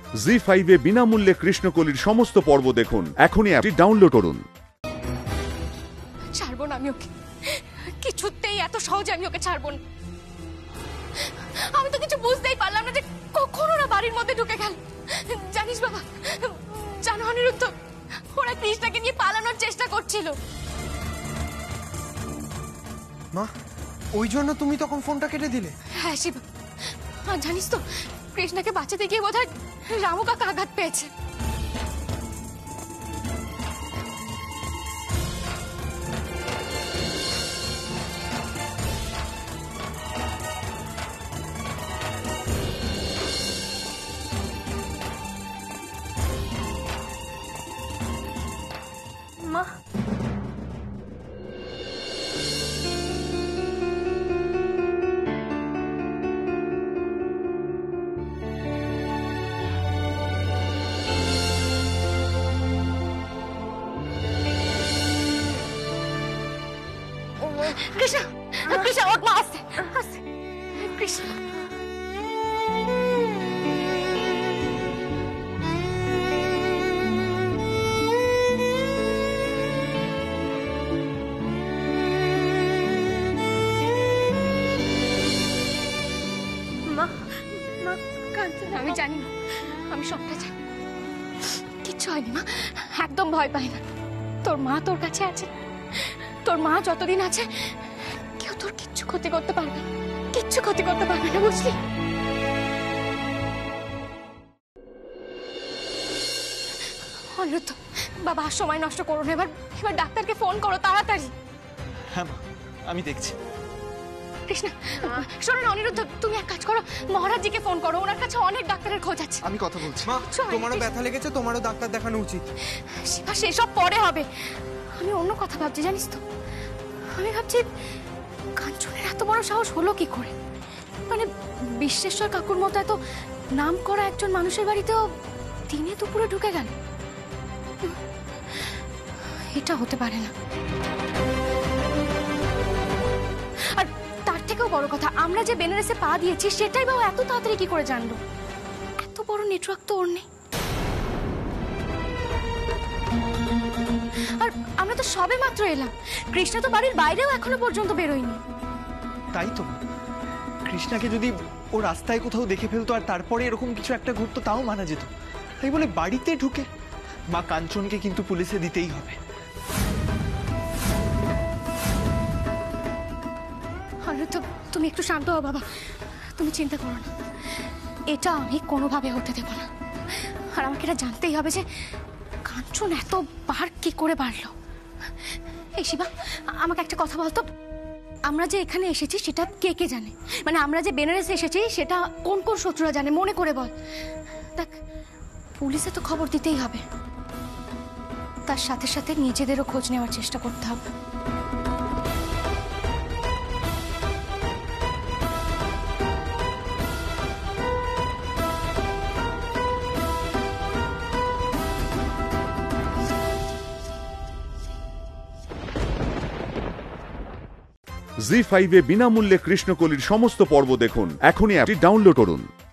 জি5 এ বিনামূল্যে কৃষ্ণকলির সমস্ত পর্ব দেখুন। এখনই অ্যাপটি ডাউনলোড করুন। ছাড়বো না আমি ওকে, কিছুতেই এত সহজে আমি ওকে ছাড়বো না। আমি তো কিছু বুঝতেই পারলাম না যে কখন ওরা বাড়ির মধ্যে ঢুকে গেল। জানিস বাবা, জানো অনিরুদ্ধ, ওরা কৃষ্ণাকে নিয়ে পালানোর চেষ্টা করছিল। মা, ওই জন্য তুমি তখন ফোনটা কেটে দিলে? হ্যাঁ শিবা, আর জানিস তো কৃষ্ণাকে বাঁচাতে গিয়ে বোধহয় রামু কাকা আঘাত পেয়েছে। মা, কৃষ্ণা, কৃষ্ণা ওঠ মা, আস্তে আস্তে। কৃষ্ণা, আমি জানি না, আমি সবটা জানি। কিচ্ছু হয়নি মা, একদম ভয় পাই না। তোর মা তোর কাছে আছে, তোর মা যতদিন আছে কেউ তোর কিচ্ছু ক্ষতি করতে পারবে না, কিচ্ছু ক্ষতি করতে পারবে না, বুঝলি? অনিরুদ্ধ বাবা, আর সময় নষ্ট করো না, এবার ডাক্তারকে ফোন করো তাড়াতাড়ি। হ্যাঁ মা, আমি দেখছি। কৃষ্ণা শোনো না, অনিরুদ্ধ তুমি এক কাজ করো, মহারাজজিকে ফোন করো, ওনার কাছে অনেক ডাক্তারের খোঁজ আছে। আমি কথা বলছি। মা, তোমারও ব্যথা লেগেছে, তোমারও ডাক্তার দেখানো উচিত। শিবা, সেসব পরে হবে, আমি অন্য কথা ভাবছি জানিস তো। আমি ভাবছি কাঞ্চনের এত বড় সাহস হলো কি করে, মানে বিশ্বেশ্বর কাকুর মতো এত নাম করা একজন মানুষের বাড়িতেও দিনে দুপুরে ঢুকে গেল। এটা হতে পারে না। আর তার থেকেও বড় কথা, আমরা যে বেনারসে পা দিয়েছি সেটাই বা এত তাড়াতাড়ি কি করে জানলো? এত বড় নেটওয়ার্ক তো ওর নেই। আর আমরা তো সবে মাত্র এলাম, কৃষ্ণা তো বাড়ির বাইরেও এখনো পর্যন্ত বেরোয়নি। তাই তো, কৃষ্ণাকে যদি ও রাস্তায় কোথাও দেখে ফেলতো আর তারপরে এরকম কিছু একটা ঘটতো তাও মানা যেত, তাই বলে বাড়িতে ঢুকে? মা, কাঞ্চনকে কিন্তু পুলিশে দিতেই হবে। তুমি একটু শান্ত হও বাবা, তুমি চিন্তা করো না, এটা আমি কোনোভাবে হতে দেব না। আর আমাকে এটা জানতেই হবে যে কাঞ্চন এতবার কি করে বাড়লো। এই শিবা, আমাকে একটা কথা বলতো, আমরা যে এখানে এসেছি সেটা কে কে জানে? মানে আমরা যে বেনারসে এসেছি সেটা কোন কোন শত্রুরা জানে, মনে করে বল। দেখ, পুলিশে তো খবর দিতেই হবে, তার সাথে সাথে নিজেদেরও খোঁজ নেওয়ার চেষ্টা করতে হবে। জি5 এ বিনামূল্যে কৃষ্ণকলির সমস্ত পর্ব দেখুন। এখনই অ্যাপটি ডাউনলোড করুন।